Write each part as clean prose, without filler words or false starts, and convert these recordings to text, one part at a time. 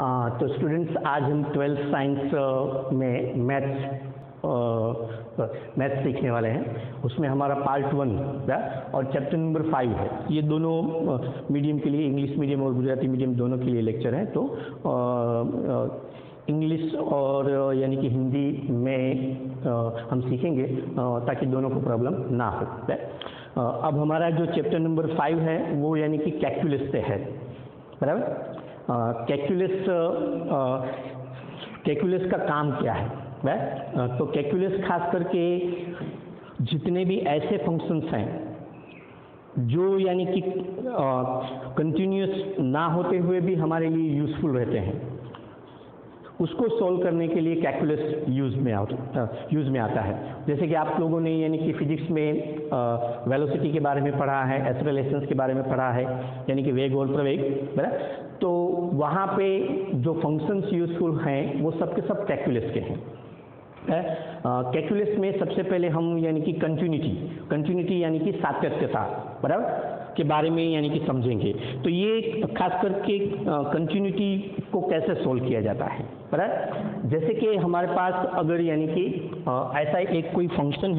तो स्टूडेंट्स आज हम 12th साइंस में मैथ्स सीखने वाले हैं। उसमें हमारा पार्ट 1 और चैप्टर नंबर 5 है। ये दोनों मीडियम के लिए, इंग्लिश मीडियम और गुजराती मीडियम दोनों के लिए लेक्चर हैं। तो इंग्लिश और यानी कि हिंदी में हम सीखेंगे ताकि दोनों को प्रॉब्लम ना हो। अब हमारा जो चैप्टर नंबर 5 है वो यानी कि कैलकुलस से है, बराबर। कैलकुलस का काम क्या है? तो कैलकुलस खास करके जितने भी ऐसे फंक्शंस हैं जो यानी कि कंटिन्यूस ना होते हुए भी हमारे लिए यूज़फुल रहते हैं, उसको सॉल्व करने के लिए कैलकुलस यूज़ में आता है। जैसे कि आप लोगों ने यानी कि फिजिक्स में वेलोसिटी के बारे में पढ़ा है, एक्सेलरेशंस के बारे में पढ़ा है, यानी कि वेग और प्रवेग, बराबर। तो वहाँ पे जो फंक्शंस यूज़फुल हैं वो सब के सब कैलकुलस के हैं। कैलकुलस में सबसे पहले हम यानी कि कंटिन्यूटी यानी कि सातत्यता, बराबर, के बारे में यानी कि समझेंगे। तो ये खास करके कंटिन्यूटी को कैसे सोल्व किया जाता है, बराबर। जैसे कि हमारे पास अगर यानी कि ऐसा एक कोई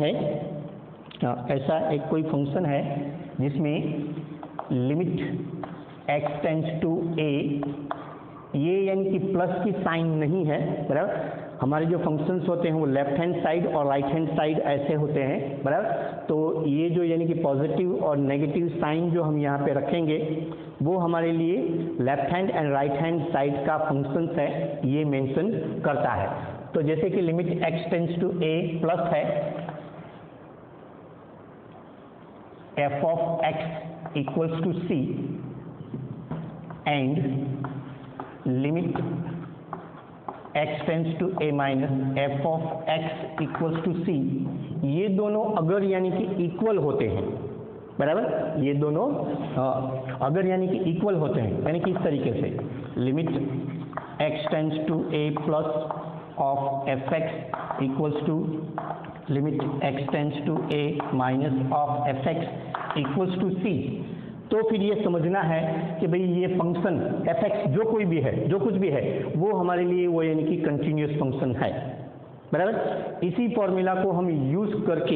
फंक्शन है जिसमें limit x tends to a, ये यानी कि प्लस की साइन नहीं है, बराबर। हमारे जो फंक्शंस होते हैं वो लेफ्ट हैंड साइड और राइट हैंड साइड ऐसे होते हैं, बराबर। तो ये जो यानी कि पॉजिटिव और नेगेटिव साइन जो हम यहाँ पे रखेंगे वो hमारे लिए left hand and right hand side का फंक्शंस है, ये मेंशन करता है। तो जैसे कि limit x tends to a plus है f of x equals to c and limit x tends to a minus f of x equals to c, ये दोनों अगर यानी कि इक्वल होते हैं, बराबर, ये दोनों अगर यानी कि इक्वल होते हैं, यानी कि इस तरीके से limit x tends to a plus of f x equals to limit x tends to a minus of f x equals to c, तो फिर ये समझना है कि भाई ये फंक्शन एफ एक्स जो कोई भी है, जो कुछ भी है, वो हमारे लिए वो यानी कि कंटिन्यूस फंक्शन है, बराबर। इसी फॉर्मूला को हम यूज़ करके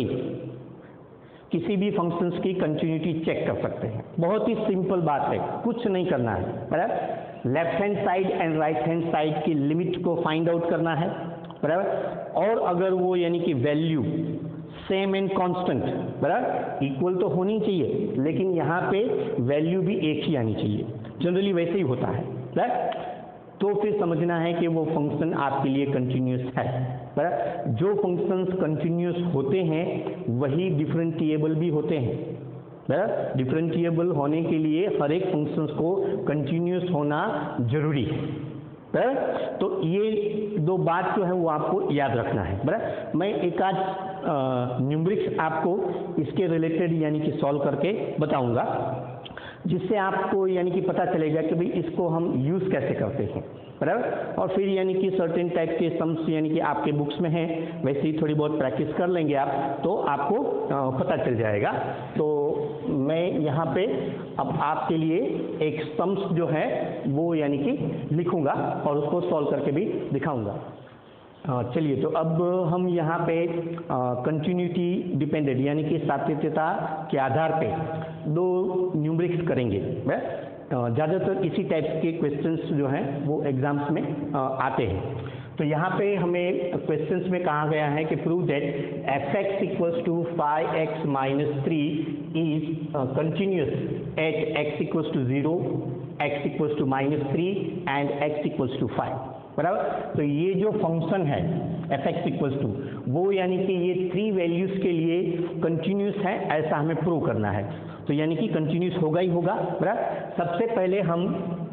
किसी भी फंक्शंस की कंटिन्यूटी चेक कर सकते हैं। बहुत ही सिंपल बात है, कुछ नहीं करना है, बराबर। Left hand side and right hand side की लिमिट को फाइंड आउट करना है, बराबर। और अगर वो यानी कि वैल्यू सेम एंड कांस्टेंट, बराबर, इक्वल तो होनी चाहिए, लेकिन यहाँ पे वैल्यू भी एक ही आनी चाहिए। जनरली वैसे ही होता है, बराबर। तो फिर समझना है कि वो फंक्शन आपके लिए कंटिन्यूस है, बराबर। जो फंक्शंस कंटिन्यूस होते हैं वही डिफरेंशिएबल भी होते हैं, बराबर। डिफरेंशिएबल होने के लिए हर एक फंक्शंस को कंटिन्यूस होना जरूरी है, बराबर। तो ये दो बात जो है वो आपको याद रखना है, बराबर। मैं एक आध न्यूमरिक्स आपको इसके रिलेटेड यानी कि सॉल्व करके बताऊंगा, जिससे आपको यानी कि पता चलेगा कि भाई इसको हम यूज़ कैसे करते हैं, बराबर। और फिर यानी कि सर्टेन टाइप के सम्स यानी कि आपके बुक्स में हैं, वैसे ही थोड़ी बहुत प्रैक्टिस कर लेंगे आप, तो आपको पता चल जाएगा। तो मैं यहाँ पे अब आपके लिए एक सम्स जो है वो यानी कि लिखूंगा और उसको सॉल्व करके भी दिखाऊंगा। चलिए, तो अब हम यहाँ पे कंटिन्यूटी डिपेंडेंट यानी कि सातत्यता के आधार पे दो न्यूमरिक्स करेंगे। ज़्यादातर इसी टाइप के क्वेश्चंस जो हैं वो एग्जाम्स में आते हैं। तो यहाँ पे हमें क्वेश्चंस में कहा गया है कि prove that f x equals to 5x minus 3 is continuous at x equals to 0, x equals to minus 3 and x equals to 5, बराबर। तो ये जो फंक्शन है एफ एक्स इक्वल्स टू, वो यानी कि ये 3 वैल्यूज़ के लिए कंटिन्यूस है, ऐसा हमें प्रूव करना है। तो यानी कि कंटिन्यूस होगा ही होगा, बराबर। सबसे पहले हम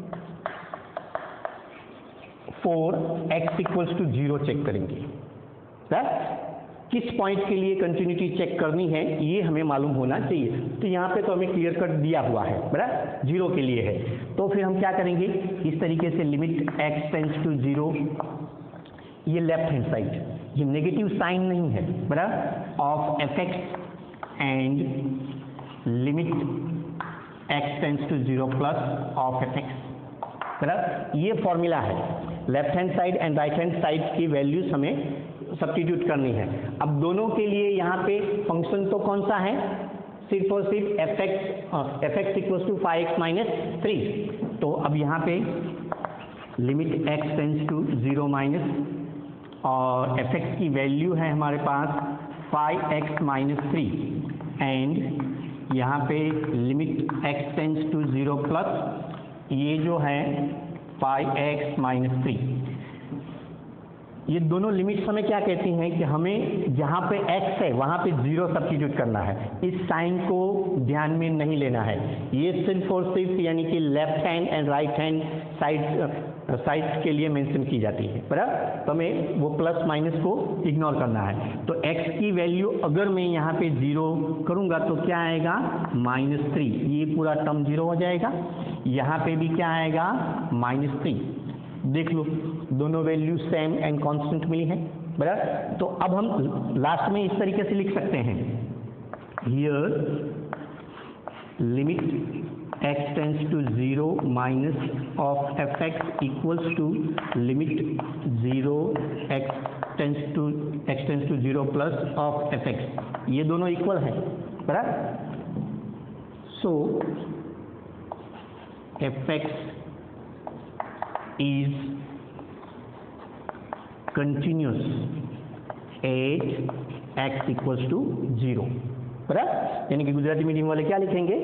4x इक्वल्स टू 0 चेक करेंगे, बराबर। किस पॉइंट के लिए कंटिन्यूटी चेक करनी है ये हमें मालूम होना चाहिए। तो यहाँ पे तो हमें क्लियर कट दिया हुआ है, बराबर, 0 के लिए है। तो फिर हम क्या करेंगे, इस तरीके से लिमिट x टेंड्स टू 0, ये लेफ्ट हैंड साइड, ये नेगेटिव साइन नहीं है, बराबर, of f x and limit x tends to 0 plus of f x बराबर। ये फॉर्मूला है, left hand side and right hand side की वैल्यूज हमें सब्स्टिट्यूट करनी है। अब दोनों के लिए यहाँ पे फंक्शन तो कौन सा है, सिर्फ और सिर्फ f x equal to 5x minus 3। तो अब यहाँ पे limit x tends to 0 minus और एफ एक्स की वैल्यू है हमारे पास 5x माइनस 3 एंड यहाँ पे limit x tends to 0 plus ये जो है 5x माइनस 3। ये दोनों लिमिट्स हमें क्या कहती हैं कि हमें जहाँ पे x है वहाँ पे 0 सब्स्टिट्यूट करना है, इस साइन को ध्यान में नहीं लेना है। ये सिर्फ और सिर्फ यानी कि left hand and right hand side के लिए मेंशन की जाती है, बराबर। तो हमें वो प्लस माइनस को इग्नोर करना है। तो x की वैल्यू अगर मैं यहाँ पे 0 करूँगा तो क्या आएगा, -3, ये पूरा टर्म 0 हो जाएगा। यहाँ पे भी क्या आएगा, -3। देख लो दोनों वैल्यू सेम एंड कांस्टेंट मिली है, बराबर। तो अब हम लास्ट में इस तरीके से लिख सकते हैं, here limit x tends to 0 minus of f x equals to limit 0 x tends to 0 plus of f x. ये दोनों इक्वल है, बराबर। So f x is continuous at x equals to 0, बराबर। यानी कि गुजराती मीडियम वाले क्या लिखेंगे,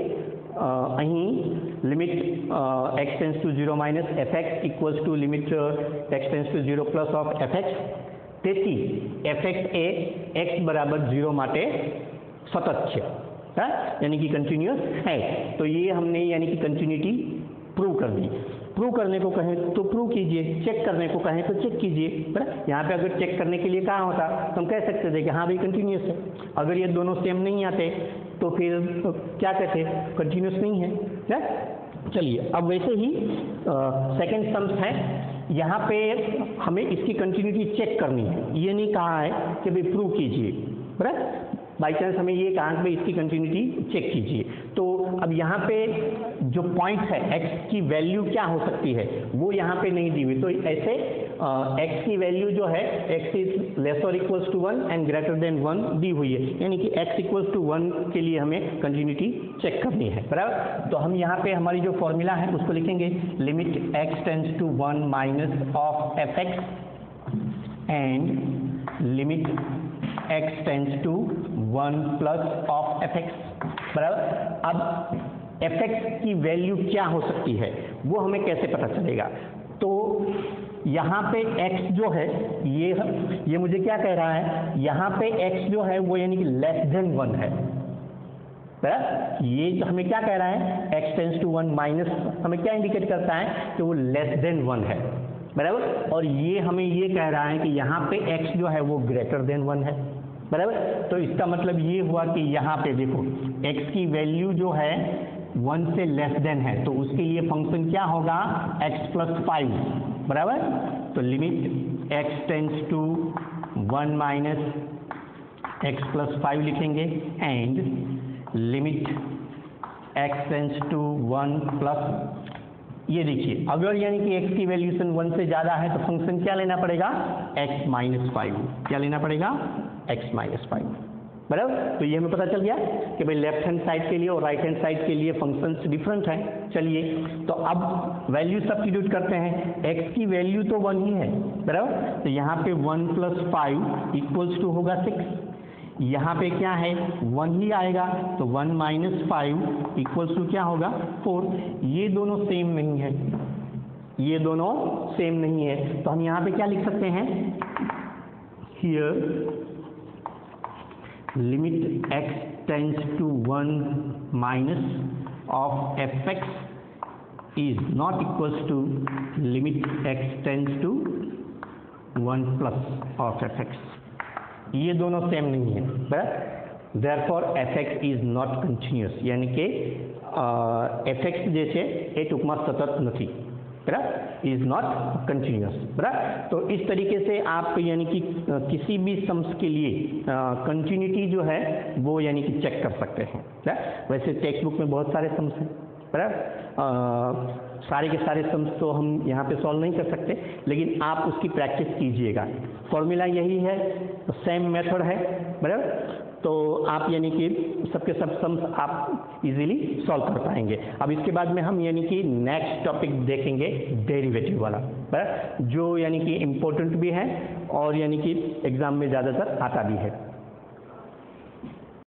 અહીં limit x tends to 0 minus f x equals to limit x tends to 0 plus of f x. તેથી એફ એક્સ એ x બરાબર 0 માટે સતત છે, यानी कि कंटिन्यूस है। तो ये हमने यानी कि कंटिन्यूटी प्रूव कर दी। प्रूव करने को कहें तो प्रूव कीजिए, चेक करने को कहें तो चेक कीजिए, बराबर। यहाँ पे अगर चेक करने के लिए कहा होता तो हम कह सकते थे कि हाँ भाई कंटिन्यूस है। अगर ये दोनों सेम नहीं आते तो फिर क्या कहते, कंटिन्यूस नहीं है। चलिए अब वैसे ही सेकंड सम्स है, यहाँ पे हमें इसकी कंटिन्यूटी चेक करनी है। ये नहीं कहा है कि भाई प्रूव कीजिए, बराबर। बाई चांस हमें ये कहा कि भाई इसकी कंटिन्यूटी चेक कीजिए। तो अब यहाँ पे जो पॉइंट है x की वैल्यू क्या हो सकती है वो यहाँ पे नहीं दी हुई। तो ऐसे x की वैल्यू जो है x इज लेस और equals to 1 and greater than 1 दी हुई है, यानी कि x इक्वल्स टू 1 के लिए हमें कंटिन्यूटी चेक करनी है, बराबर। तो हम यहाँ पे हमारी जो फॉर्मूला है उसको लिखेंगे, limit x tends to 1 minus of f x and limit x tends to 1 plus of f x, बराबर। अब एफ एक्स की वैल्यू क्या हो सकती है वो हमें कैसे पता चलेगा। तो यहाँ पे x जो है ये मुझे क्या कह रहा है, यहाँ पे x जो है वो यानी कि लेस देन 1 है, बराबर। ये हमें क्या कह रहा है, x टेंस टू 1 माइनस हमें क्या इंडिकेट करता है कि वो लेस देन 1 है, बराबर। और ये हमें ये कह रहा है कि यहाँ पे x जो है वो ग्रेटर देन 1 है, बराबर। तो इसका मतलब ये हुआ कि यहाँ पे देखो x की वैल्यू जो है 1 से लेस देन है, तो उसके लिए फंक्शन क्या होगा, x प्लस 5, बराबर। तो limit x tends to 1 minus x plus 5 लिखेंगे and limit x tends to 1 plus, ये देखिए अगर यानी कि x की वैल्यूशन 1 से ज़्यादा है तो फंक्शन क्या लेना पड़ेगा, x माइनस 5, क्या लेना पड़ेगा, x माइनस 5, बराबर। तो ये हमें पता चल गया कि भाई लेफ्ट हैंड साइड के लिए और राइट हैंड साइड के लिए फंक्शंस डिफरेंट हैं। चलिए तो अब वैल्यू सब्स्टिट्यूट करते हैं, x की वैल्यू तो 1 ही है, बराबर। तो यहाँ पे 1 प्लस 5 इक्वल्स टू होगा 6, यहाँ पे क्या है 1 ही आएगा, तो 1 माइनस 5 इक्वल्स टू क्या होगा 4। ये दोनों सेम नहीं है, ये दोनों सेम नहीं है, तो हम यहाँ पे क्या लिख सकते हैं, here limit x tends to 1 minus of f x is not equals to limit x tends to 1 plus of f x. ये दोनों सेम नहीं है, बराबर। Therefore f x is not continuous, यानी कि एफ एक्स जैसे એ ટૂંકમાં સતત નથી, बराबर, इज नॉट कंटिन्यूअस, बराबर। तो इस तरीके से आप यानी कि किसी भी सम्स के लिए कंटिन्यूटी जो है वो यानी कि चेक कर सकते हैं। वैसे टेक्स्ट बुक में बहुत सारे सम्स हैं, बराबर। सारे के सारे सम्स तो हम यहाँ पे सॉल्व नहीं कर सकते, लेकिन आप उसकी प्रैक्टिस कीजिएगा। फॉर्मूला यही है, सेम मेथड है, बराबर। तो आप यानी कि सबके सब सम्स आप इजीली सॉल्व कर पाएंगे। अब इसके बाद में हम यानी कि नेक्स्ट टॉपिक देखेंगे डेरिवेटिव वाला, बराबर, जो यानी कि इम्पोर्टेंट भी है और यानी कि एग्जाम में ज़्यादातर आता भी है।